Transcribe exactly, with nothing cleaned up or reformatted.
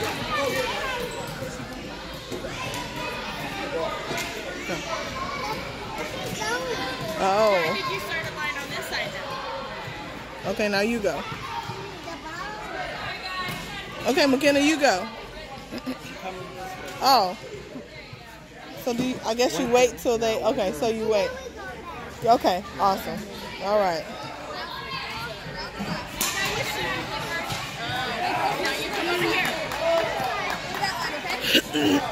Oh. Why did you start a line on this side now? Okay, now you go. Okay, McKenna, you go. Oh. So do you, I guess you wait till they, okay, so you wait. Okay, awesome. All right. Now you come over here.